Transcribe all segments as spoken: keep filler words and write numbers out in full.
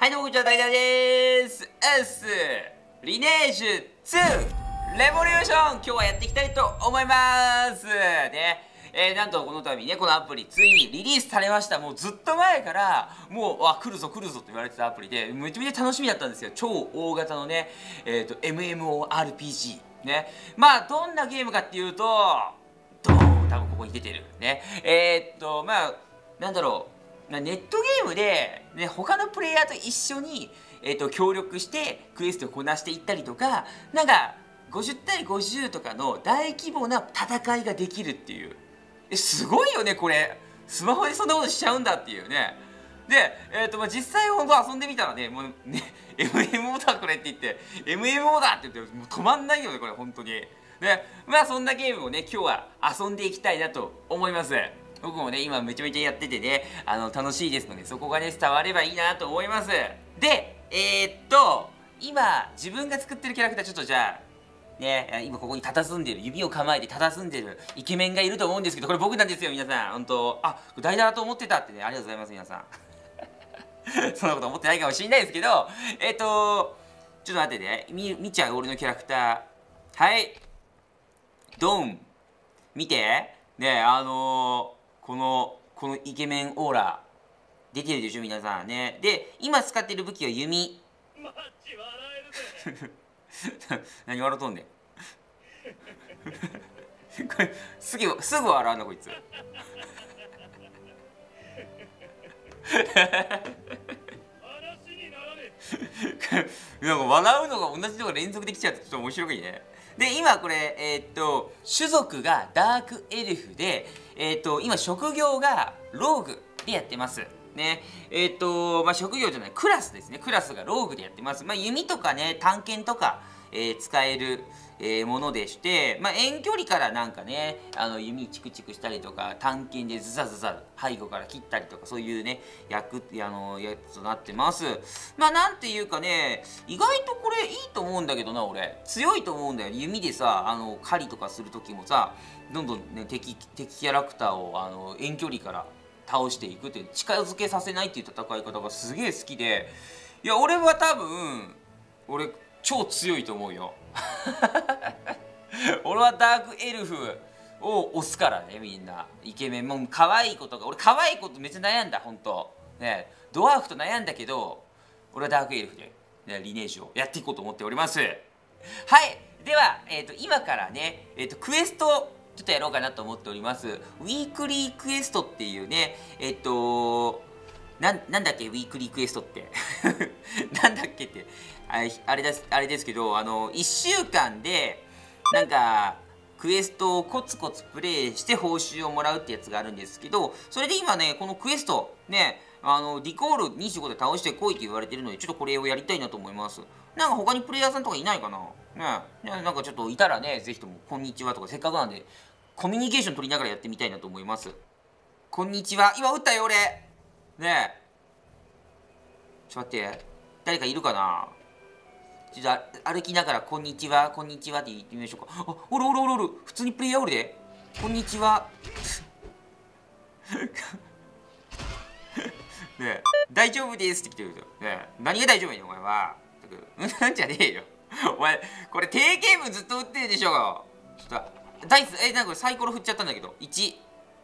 はい、どうもこんにちは、大田です。S リネージュツーレボリューション、今日はやっていきたいと思いますね。えー、なんとこの度ね、このアプリついにリリースされました。もうずっと前からもう、わ、来るぞ来るぞと言われてたアプリで、めちゃめちゃ楽しみだったんですよ。超大型のね、えっと エムエムオーアールピージー ね。まあどんなゲームかっていうと、ドーン、多分ここに出てるね。えー、っとまあなんだろう、ネットゲームで、ね、他のプレイヤーと一緒に、えー、と協力してクエストをこなしていったりとか、なんかごじゅうたいごじゅうとかの大規模な戦いができるっていう、えすごいよねこれ。スマホでそんなことしちゃうんだっていうね。で、えーとまあ、実際本当遊んでみたらね、もうね エムエムオー だこれって言って エムエムオー だって言ってもう止まんないよねこれ本当に。でまあそんなゲームをね今日は遊んでいきたいなと思います。僕もね今めちゃめちゃやっててね、あの楽しいですので、そこがね伝わればいいなと思います。でえー、っと今自分が作ってるキャラクター、ちょっとじゃあね、今ここに佇んでる、指を構えて佇んでるイケメンがいると思うんですけど、これ僕なんですよ皆さん。本当、あ、代打だと思ってたってね、ありがとうございます皆さんそんなこと思ってないかもしれないですけど、えー、っとちょっと待ってね、見見ちゃう俺のキャラクター。はい、ドン、見てね、あのーこのこのイケメンオーラ出てるでしょ皆さんね。で今使ってる武器は弓何笑うとんねんこれすぐすぐ笑うなこいつなんか笑うのが同じのが連続できちゃってちょっと面白いね。で今これえー、っと種族がダークエルフで、えー、っと今職業がローグでやってますね。えー、っとまあ職業じゃない、クラスですね。クラスがローグでやってます。まあ弓とかね探検とか、えー、使える、えー、ものでして、まあ遠距離からなんかねあの弓チクチクしたりとか、探検でズザズザ背後から切ったりとか、そういうね役あのやつとなってます。まあなんていうかね、意外とこれいいと思うんだけどな。俺強いと思うんだよ。弓でさあの狩りとかする時もさ、どんどんね敵敵キャラクターをあの遠距離から倒していくっていう、近づけさせないっていう戦い方がすげえ好きで、いや俺は多分俺超強いと思うよ俺はダークエルフを押すからね。みんなイケメンもう可愛い子とか、俺可愛い子とめっちゃ悩んだ本当ね。ドワーフと悩んだけど俺はダークエルフで、ね、リネージュをやっていこうと思っております。はい、では、えー、と今からね、えー、とクエストちょっとやろうかなと思っております。ウィークリークエストっていうね、えっ、とななんだっけウィークリークエストってなんだっけってあれあれですあれですけど、あのいっしゅうかんでなんかクエストをコツコツプレイして報酬をもらうってやつがあるんですけど、それで今ねこのクエストね、あのリコールにじゅうごで倒してこいって言われてるので、ちょっとこれをやりたいなと思います。なんか他にプレイヤーさんとかいないかなね。なんかちょっといたらね、ぜひともこんにちはとか、せっかくなんでコミュニケーション取りながらやってみたいなと思います。こんにちは。今撃ったよ俺ねえ。ちょっと待って、誰かいるかな。ちょっと歩きながらこんにちはこんにちはって言ってみましょうか。あ、おるおるおるおる、普通にプレイヤーおるで。こんにちはねえ、大丈夫ですって来てるよ。ねえ、何が大丈夫やねんお前は。うんじゃねえよお前これ定型文ずっと打ってるでしょ。ちょっとダイス、えなんかこれサイコロ振っちゃったんだけどいち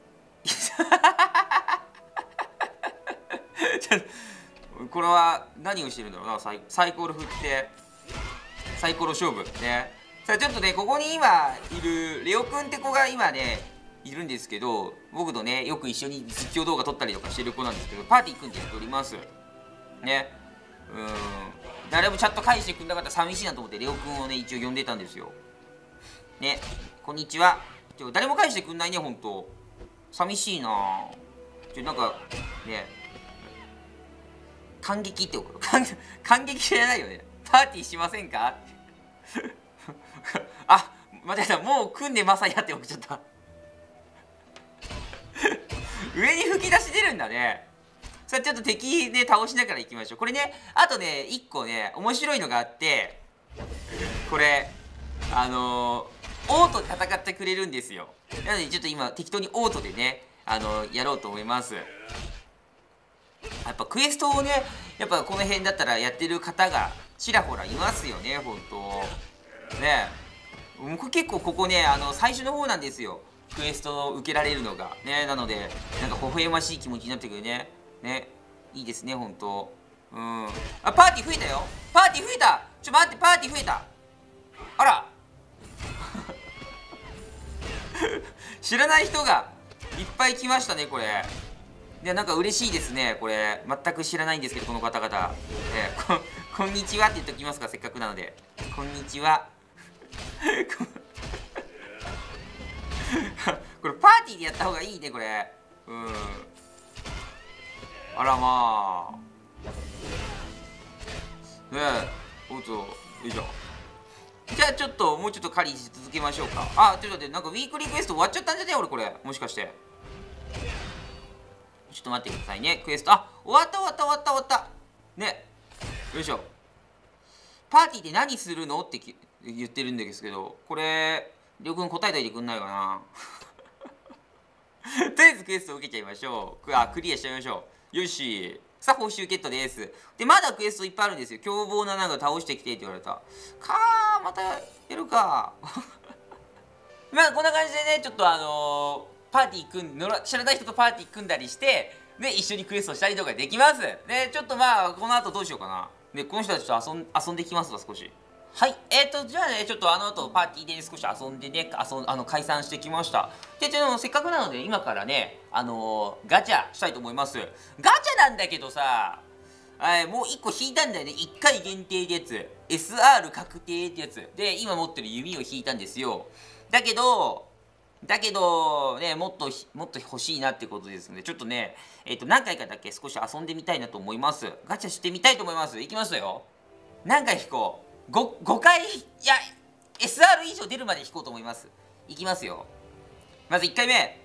これは何をしてるんだろうな。サイサイコロ振ってサイコロ勝負ね。さあちょっとねここに今いるレオくんって子が今ねいるんですけど、僕とねよく一緒に実況動画撮ったりとかしてる子なんですけど、パーティー組んでやっておりますね。うーん、誰もチャット返してくんなかったら寂しいなと思ってレオくんをね一応呼んでたんですよね。こんにちは。ちょ誰も返してくんないねほんと寂しいな。ちょなんかね感激って送る感激じゃないよね。パーティーしませんかあ、間違えた。もう組んでまさやって送っちゃった上に吹き出し出るんだね。さあちょっと敵で倒しながらいきましょう。これねあとねいっこね面白いのがあって、これあのー、オートで戦ってくれるんですよ。なのでちょっと今適当にオートでねあのー、やろうと思います。 やっぱクエストをね、やっぱこの辺だったらやってる方がちらほらいますよね、ほんとね。僕結構ここね、あの最初の方なんですよ、クエストを受けられるのがね。なのでなんか微笑ましい気持ちになってくるね。ね、いいですね、ほんと。うん。あ、パーティー増えたよ。パーティー増えた。ちょ待って、パーティー増えた。あら知らない人がいっぱい来ましたね、これ。いや、なんか嬉しいですね、これ。全く知らないんですけど、この方々。えー、こ、こんにちはって言っておきますか、せっかくなので。こんにちは。これ、パーティーでやった方がいいね、これ。うん。あら、まあ。ねえ、おっと、よいしょ。じゃあちょっともうちょっと狩りし続けましょうか。あ、ちょっと待って、なんかウィークリークエスト終わっちゃったんじゃね俺これ。もしかして。ちょっと待ってくださいね、クエスト。あ、終わった終わった終わった終わったね。よいしょ。パーティーで何するのって言ってるんですけど、これりょうくん答えといてくんないかな。とりあえずクエストを受けちゃいましょう。あ、クリアしちゃいましょう。よし。さあ、報酬ゲットです。で、まだクエストいっぱいあるんですよ。凶暴ななんか倒してきてって言われた。かー、またやるか。まあ、こんな感じでね、ちょっとあのー、パーティー組ん、知らない人とパーティー組んだりして、で、一緒にクエストしたりとかできます。で、ちょっとまあ、この後どうしようかな。で、この人たちと遊ん遊んできますわ、少し。はい、えーと、じゃあね、ちょっとあの後パーティーで少し遊んでね、遊んあの解散してきました。で、ちょっとせっかくなので、今からね、あのー、ガチャしたいと思います。ガチャなんだけどさ、はい、もういっこ引いたんだよね。いっかい限定ってやつ。エスアール 確定ってやつ。で、今持ってる弓を引いたんですよ。だけど、だけど、ね、もっと、もっと欲しいなってことですので、ちょっとね、えっと、何回かだけ少し遊んでみたいなと思います。ガチャしてみたいと思います。いきますよ。何回引こう。ご, ごかい、いや エスアール 以上出るまで引こうと思います。いきますよ。まずいっかいめ、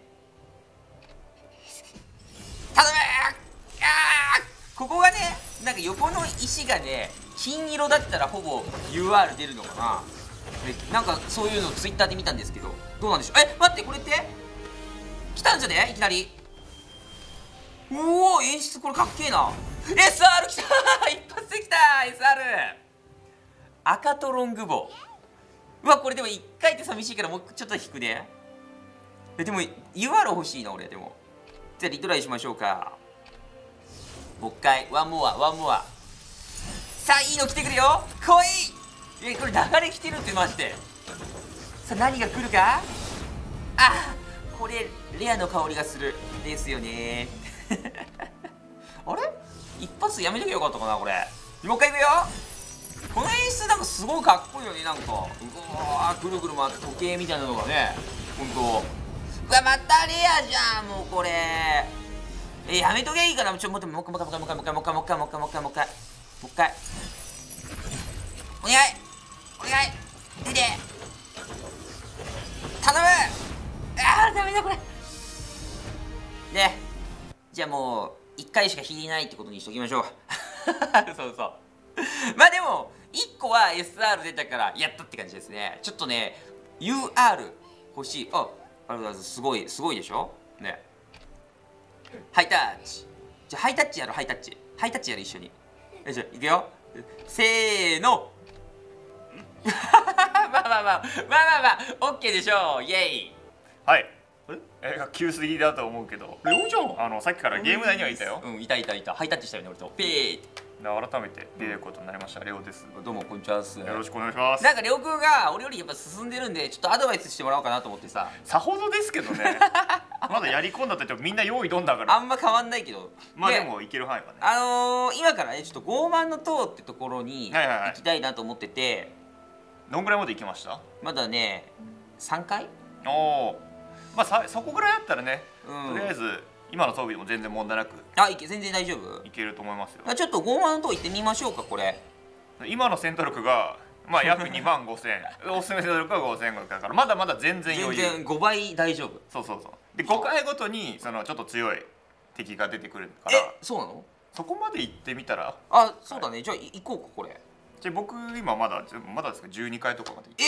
頼む。あー、ここがね、なんか横の石がね金色だったらほぼ ユーアール 出るのかな。なんかそういうのをツイッターで見たんですけど、どうなんでしょう。え、待って、これって来たんじゃね、いきなり。うおー、演出これかっけえな。 エスアール 来た一発で来た エスアール。赤とロングボウ。うわ、これでもいっかいって寂しいからもうちょっと引くね。え、でも ユーアール 欲しいな俺。でもじゃあリトライしましょうか。もう一回、ワンモアワンモア。さあ、いいの来てくるよ。来い。え、これ流れ来てるってマジで。さあ、何が来るか。あ、これレアの香りがするですよね。あれ、一発やめとけよかったかなこれ。もう一回いくよ。この演出なんかすごいかっこいいよね。なんかうわー、ぐるぐる回って時計みたいなのがね、ほんと。うわ、またレアじゃんもうこれ。え、やめとけいいから。ちょ、もう一回もう一回もう一回もう一回もう一回もう一回もう一回もう一回もう一回もう一回もう一回お願いお願い出て頼む。あー、ダメだこれね。じゃあもういっかいしか引いてないってことにしときましょう。そうそう。まあでもいっこは エスアール 出たからやったって感じですね。ちょっとね ユーアール 欲しい。あ、ありがとうございます。すごいすごいでしょね。ハイタッチ。じゃあハイタッチやろ。ハイタッチハイタッチやる一緒に。よいしょ、いくよ。せーの。まあまあまあまあまあまあまあオッケーでしょう。イエイ。 はい。え、急すぎだと思うけど、レオじゃん。あのさっきからゲーム内にはいたよ。 うん、いたいたいた。ハイタッチしたよね俺と。ペーって。 改めて出ることになりました。レオです。 どうもこんにちは。よろしくお願いします。 なんかレオくんが俺よりやっぱ進んでるんで、ちょっとアドバイスしてもらおうかなと思ってさ。 さほどですけどね。まだやり込んだって言ってもみんな用意どんだから。 あんま変わんないけど。 まあでもいける範囲はね。 あのー、今からねちょっと傲慢の塔ってところに行きたいなと思ってて。 どんぐらいまで行きました？ まだねさんかい。 おお。まあさそこぐらいだったらね、うん、とりあえず今の装備でも全然問題なく、 あ、いけ全然大丈夫。 いけると思いますよ。 ちょっと傲慢の塔行ってみましょうか。これ今の戦闘力がまあ約にまんごせんおすすめ戦闘力がごせんごひゃくだから、まだまだ全然余裕。 全然ごばい大丈夫。 そうそうそう。でごかいごとにそのちょっと強い敵が出てくるから。 え、そうなの？ そこまで行ってみたら。 あ、そうだね。じゃあ行こうかこれ。 じゃあ僕今まだまだですかじゅうにかいとかまで行って。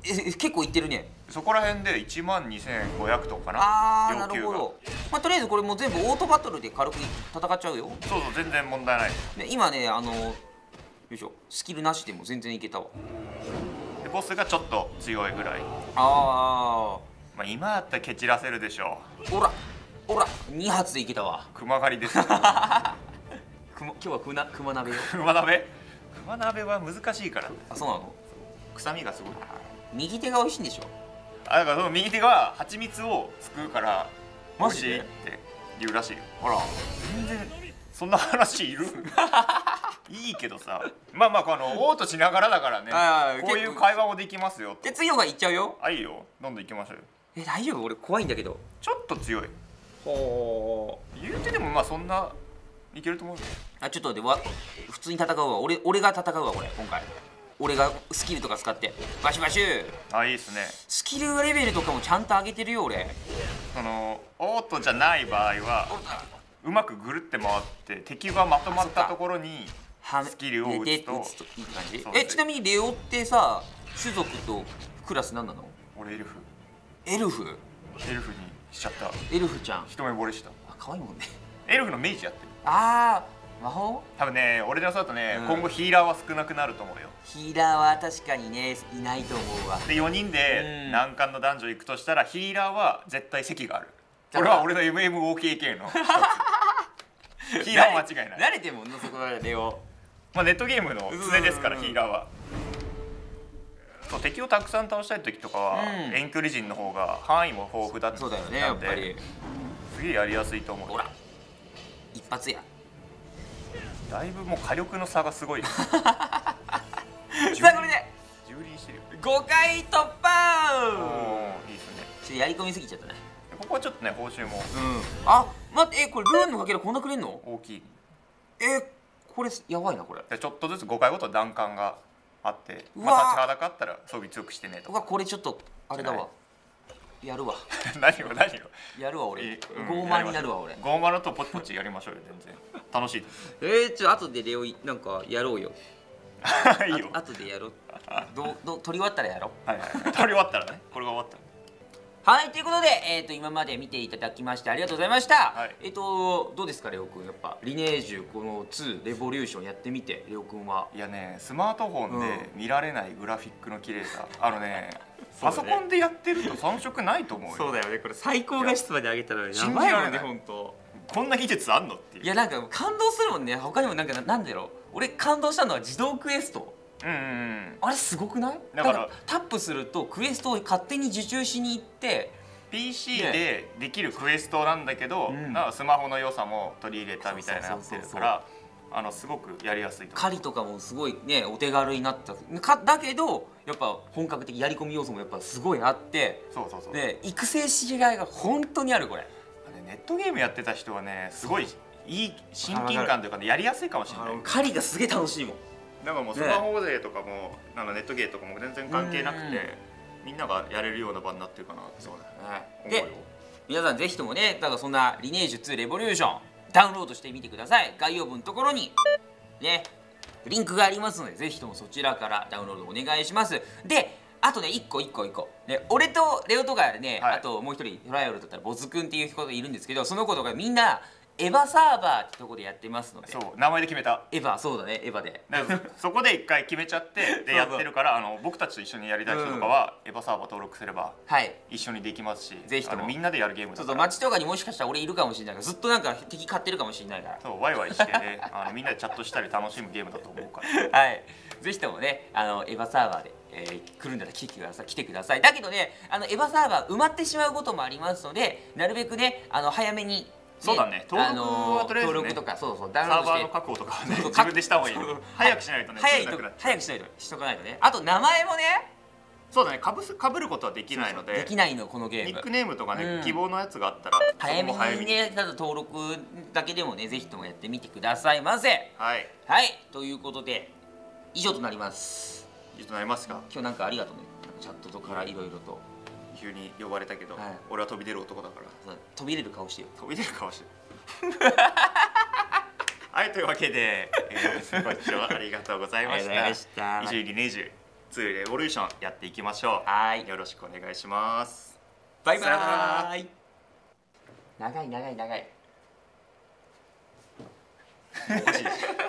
え結構いってるね。 そこら辺でいちまんにせんごひゃくとかな。 あーな要求がるほど。まあとりあえずこれもう全部オートバトルで軽く戦っちゃうよ。 そうそう、全然問題ない。 で今ねあのよいしょスキルなしでも全然いけたわ。 でボスがちょっと強いぐらい。 あまあ今やったら蹴散らせるでしょあほらほらに発でいけたわ。 う。熊狩りですよ。 くま今日はくな熊鍋よ。 熊鍋熊鍋は難しいから。 あそうなの。 臭みがすごい。 右手が美味しいんでしょ。 あだからその右手が蜂蜜をすくうから美マジで味しいって言うらしいよ。 ほら全然そんな話いるいいけどさ、まあまあこのオートしながらだからね、 あーこういう会話もできますよと。 で次のがいっちゃうよ。 あいいよ、どんどん行きましょうよ。 え大丈夫俺怖いんだけど。 ちょっと強い。 ほ言うてでもまあそんないけると思うよ。 あちょっと待ってわ普通に戦うわ。俺俺が戦うわこれ今回。俺がスキルとか使ってバシバシュー。 あいいっすね。 スキルレベルとかもちゃんと上げてるよ俺。 そのオートじゃない場合はうまくぐるって回って敵がまとまったところにはスキルを打つと打つといい感じ。 そうえちなみにレオってさ種族とクラス何なの。 俺エルフエルフ。 エルフにしちゃった。 エルフちゃん。 一目惚れした。 あ可愛いもんね。 エルフのメイジやってる。 あー魔法。 多分ね俺の予想だとね、 うん今後ヒーラーは少なくなると思うよ。 ヒーラーは確かにねいないと思うわ。 でよにんでうん難関の男女行くとしたらヒーラーは絶対席がある。 だからこれは俺の エムエムオーケーケー の一つヒーラーは間違いない。 慣れてんもんなそこまでレオ。 まあ、ネットゲームの常ですからうんヒーラーは。そう敵をたくさん倒したい時とかは、 うん遠距離陣の方が範囲も豊富だったそうだよねやっぱり。 すげえやりやすいと思う。 ほら一発や。 だいぶもう火力の差がすごいよ。 さあこれで蹂躙してるよ。 ごかい突破。 おーいいですね。 ちょっとやり込みすぎちゃったね。 ここはちょっとね報酬もうんあ待ってえこれルーンのかけらこんなくれんの。 大きい。 えこれやばいなこれ。 でちょっとずつごかいごと難関があって、 うわーまあ、立ちはだかったら装備強くしてねとうわこれちょっとあれだわ。やるわ何を何をやるわ俺。 いいうん傲慢になるわ俺。 ゴーマのとポチポチやりましょうよ。全然楽しいですえー、ちょ後でレオいなんかやろうよ。 いいよ。 あ後でやろう。どうどう取り終わったらやろう。 はいはい、取り終わったらね、これが終わったら。 はいということで、えー、と今まで見ていただきましてありがとうございました、 はいえっ、とどうですかレオくんやっぱリネージュこのツーレボリューションやってみてレオくんは。 いやね、スマートフォンで見られないグラフィックの綺麗さ、あのねそうだねパソコンでやってると遜色ないと思うよ。 だよねこれ最高画質まで上げたらや信じられない本当。 こんな技術あんのっていう。 いやなんか感動するもんね。他にもなんかななんだろう俺感動したのは自動クエスト。 うんうんうんあれすごくない。 だからなんタップするとクエストを勝手に受注しに行ってピーシー でできるクエストなんだけど、 うんなんかスマホの良さも取り入れたみたいなやってるそうそうそうそうから、あのすごくやりやすいと思う。 狩りとかもすごいねお手軽になったかだけどやっぱ本格的やり込み要素もやっぱすごいあってそうそうそう。 で育成しがいが本当にあるこれ。 ねネットゲームやってた人はねすごいいい親近感というかねやりやすいかもしれない。 狩りがすげえ楽しいもん。 だからもうスマホ勢とかも、あのネットゲーとかも全然関係なくうんてみんながやれるような場になってるかなってそうだね。 思うよ。 で皆さんぜひともねだからそんなリネージュツーレボリューションダウンロードしてみてください。概要文のところにねリンクがありますのでぜひともそちらからダウンロードお願いします。であとねいっこいっこいっこ、ね、俺とレオとかね、 はいあともう一人トライアルだったらボズくんっていう子がいるんですけどその子とかみんなエヴァサーバーってとこでやってますので。 そう名前で決めた。 エヴァそうだねエヴァでだからそこで一回決めちゃってでやってるからあの僕たちと一緒にやりたい人とかは、エヴァサーバー登録すればはい一緒にできますし、 ぜひともあのみんなでやるゲームだからそうそう街とかにもしかしたら俺いるかもしれないからずっとなんか敵買ってるかもしれないからそうワイワイしてねあのみんなでチャットしたり楽しむゲームだと思うからはい、ぜひともね、あのエヴァサーバーで、えー来るんだら来てください、来てください。だけどね、あのエヴァサーバー埋まってしまうこともありますので、なるべくね、あの早めに、ね、 そうだね登録はとりあえずね登録とかそうそうダウンサーロードしてバーの確保とかはねそうそう自分でした方がいいよそう早くしないとね早いとすぐなくなっちゃう早くしないとしとかないとね。あと名前もね、 そうだねかぶすかぶることはできないのでできないのこのゲーム。 ニックネームとかね、 うん希望のやつがあったら早めそこもにね、ただ登録だけでもね、ぜひともやってみてくださいませ。 はいはい、ということで以上となります。 以上となりますか。 今日なんかありがとうね。チャットとからいろいろと急に呼ばれたけど、 はい俺は飛び出る男だからそう飛び出る顔してよ。 飛び出る顔してるはいというわけで、えー、ご視聴ありがとうございましありがとうございましたた。以上リネージュツーレボリューションやっていきましょう。 はいよろしくお願いします。 バイさよなバらーイ。長い長い長い。 おかしいでしょ